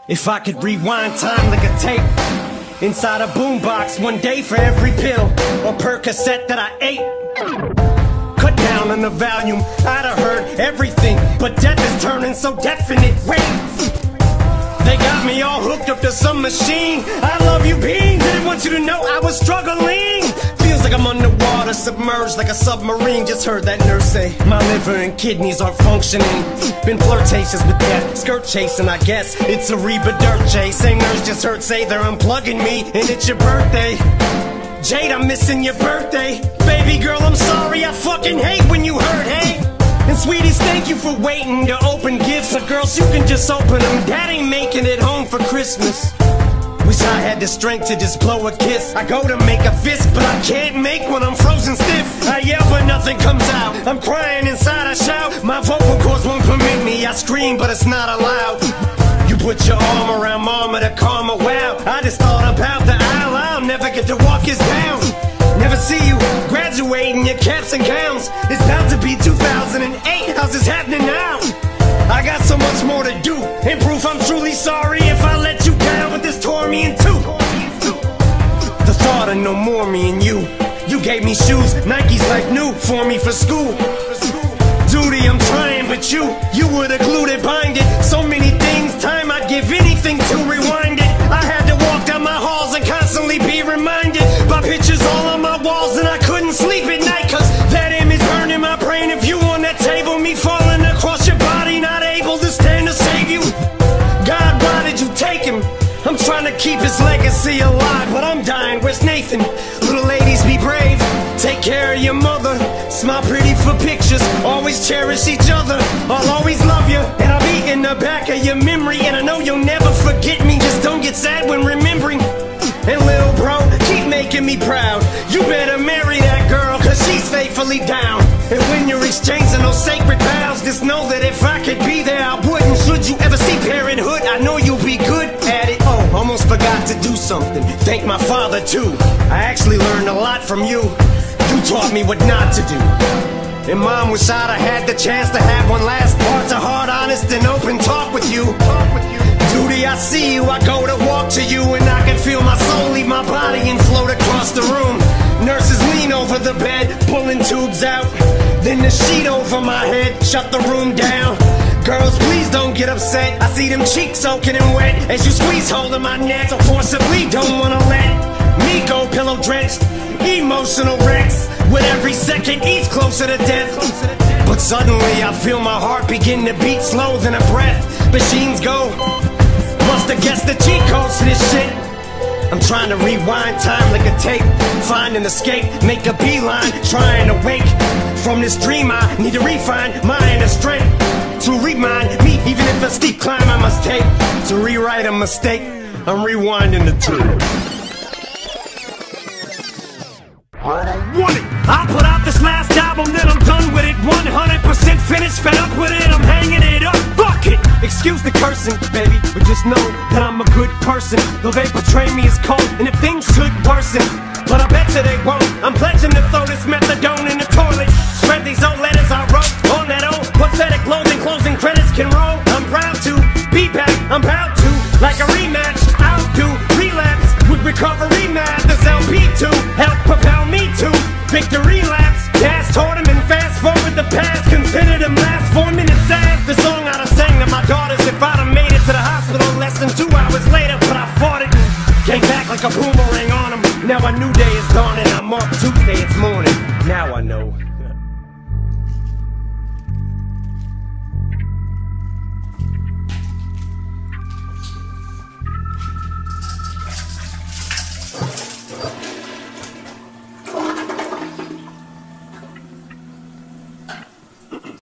If I could rewind time like a tape inside a boombox, one day for every pill or Percocet that I ate. Cut down on the volume, I'd have heard everything, but death is turning so definite. Wait, they got me all hooked up to some machine. I love you, Bean. Didn't want you to know I was struggling. Feels like I'm underwater, submerged like a submarine. Just heard that nurse say my liver and kidneys aren't functioning. Been flirtatious with death, skirt chasing, I guess it's a Reba Dirt J. Same nurse just heard say they're unplugging me, and it's your birthday. Jade, I'm missing your birthday. Baby girl, I'm sorry, I fucking hate when you hurt, hey. And sweeties, thank you for waiting to open gifts. Or girls, you can just open them. Dad ain't making it home for Christmas. Wish I had the strength to just blow a kiss. I go to make a fist, but I can't make one, I'm frozen stiff. I yell, but nothing comes out. I'm crying inside, I shout. My vocal cords won't permit me. I scream, but it's not allowed. You put your arm around mama to calm her. Wow, I just thought about the aisle. I'll never get to walk us down. Never see you graduating your caps and gowns. It's about to be 2008. How's this happening now? I got so much more to do. And proof I'm truly sorry if I let you down, but this tore me in two. The thought of no more me and you. You gave me shoes, Nikes like new for me for school. Duty, I'm trying, but you were the glue that bind it. So many things, time I'd give anything to rewind it. I had to walk down my halls and constantly be reminded by pictures all on my walls, and I couldn't sleep at night, cause that image burned in my brain of you on that table, me falling across your body, not able to stand to save you. God, why did you take him? I'm trying to keep his legacy alive, but I'm dying. Where's Nathan? Little ladies, be brave. Take care of your mother. Smile pretty for pictures. Always cherish each other. I'll always love you, and I'll be in the back of your memory. And I know you'll never forget me. Just don't get sad when remembering. And little bro, keep making me proud. You better marry that girl, cause she's faithfully down. And when you're exchanging those sacred vows, just know that if I could be there, I would. And should you ever see parenthood, I know you'll be good at it. Oh, almost forgot to do something. Thank my father too. I actually learned a lot from you. You taught me what not to do. And mom, wish I'd have had the chance to have one last heart-to-heart, honest and open talk with you. Duty, I see you, I go to walk to you, and I can feel my soul leave my body and float across the room. Nurses lean over the bed, pulling tubes out. Then the sheet over my head, shut the room down. Girls, please don't get upset. I see them cheeks soaking and wet as you squeeze hold of my neck. So forcibly don't wanna let me go, pillow drenched. Emotional wrecks with every second each closer to death. But suddenly I feel my heart begin to beat slow than a breath. Machines go. Must have guessed the cheat codes to this shit. I'm trying to rewind time like a tape, find an escape, make a beeline, trying to wake from this dream. I need to refine my inner strength to remind me, even if a steep climb I must take to rewrite a mistake. I'm rewinding the tape. I put out this last album, then I'm done with it. 100% finished, fed up with it, I'm hanging it up. Fuck it! Excuse the cursing, baby, but just know that I'm a good person. Though they portray me as cold, and if things should worsen, but I bet you they won't. I'm pledging to throw this methadone in the toilet. Shred these old letters I wrote on that old pathetic loathing. Closing credits can roll. I'm proud to be back, I'm proud to. Like a rematch, I'll do relapse with recovery math. This LP to help propel me to victory laps. Gas toward him and fast forward the past. Consider them last 4 minutes as the song I'd have sang to my daughters if I'd have made it to the hospital less than 2 hours later. But I fought it, came back like a boomerang on them. Now a new day is dawning, I'm off Tuesday, it's morning. Now I know.